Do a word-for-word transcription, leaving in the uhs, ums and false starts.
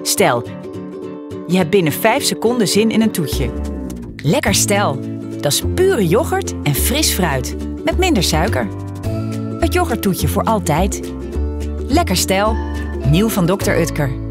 Stel, je hebt binnen vijf seconden zin in een toetje. Lekker Stel, dat is pure yoghurt en fris fruit, met minder suiker. Het yoghurttoetje voor altijd. Lekker Stel, nieuw van dokter Utker.